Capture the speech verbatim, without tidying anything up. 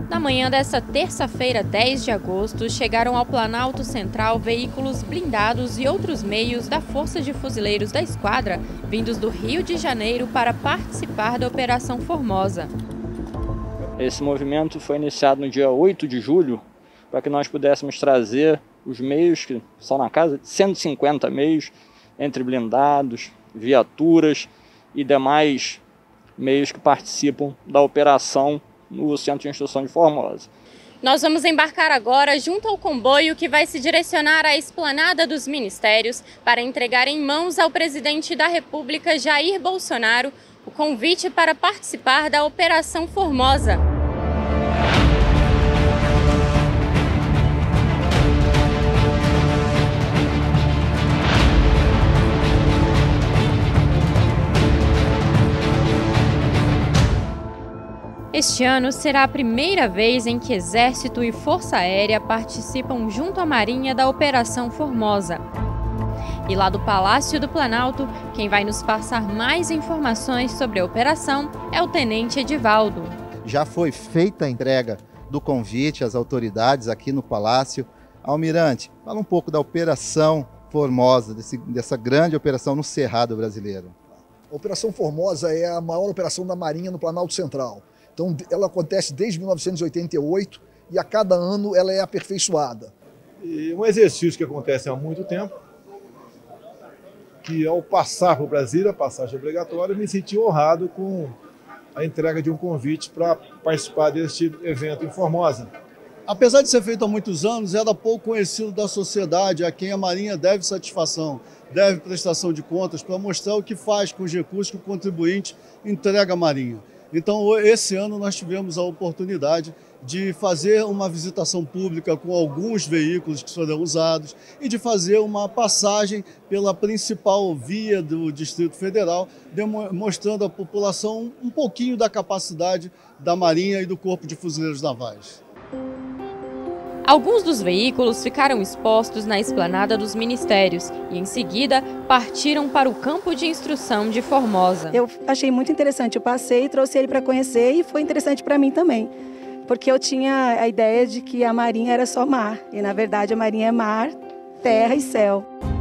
Na manhã desta terça-feira, dez de agosto, chegaram ao Planalto Central veículos blindados e outros meios da Força de Fuzileiros da Esquadra, vindos do Rio de Janeiro para participar da Operação Formosa. Esse movimento foi iniciado no dia oito de julho, para que nós pudéssemos trazer os meios que são na casa, cento e cinquenta meios, entre blindados, viaturas e demais meios que participam da operação no Centro de Instrução de Formosa. Nós vamos embarcar agora junto ao comboio que vai se direcionar à esplanada dos ministérios para entregar em mãos ao presidente da República, Jair Bolsonaro, o convite para participar da Operação Formosa. Este ano será a primeira vez em que Exército e Força Aérea participam junto à Marinha da Operação Formosa. E lá do Palácio do Planalto, quem vai nos passar mais informações sobre a operação é o Tenente Edivaldo. Já foi feita a entrega do convite às autoridades aqui no Palácio. Almirante, fala um pouco da Operação Formosa, desse, dessa grande operação no Cerrado brasileiro. A Operação Formosa é a maior operação da Marinha no Planalto Central. Então, ela acontece desde mil novecentos e oitenta e oito e a cada ano ela é aperfeiçoada. E um exercício que acontece há muito tempo, que ao passar para o Brasil, a passagem obrigatória, me senti honrado com a entrega de um convite para participar deste evento em Formosa. Apesar de ser feito há muitos anos, era pouco conhecido da sociedade a quem a Marinha deve satisfação, deve prestação de contas para mostrar o que faz com os recursos que o contribuinte entrega à Marinha. Então, esse ano nós tivemos a oportunidade de fazer uma visitação pública com alguns veículos que serão usados e de fazer uma passagem pela principal via do Distrito Federal, mostrando à população um pouquinho da capacidade da Marinha e do Corpo de Fuzileiros Navais. Alguns dos veículos ficaram expostos na esplanada dos ministérios e, em seguida, partiram para o campo de instrução de Formosa. Eu achei muito interessante o passeio, trouxe ele para conhecer e foi interessante para mim também, porque eu tinha a ideia de que a Marinha era só mar e, na verdade, a Marinha é mar, terra e céu.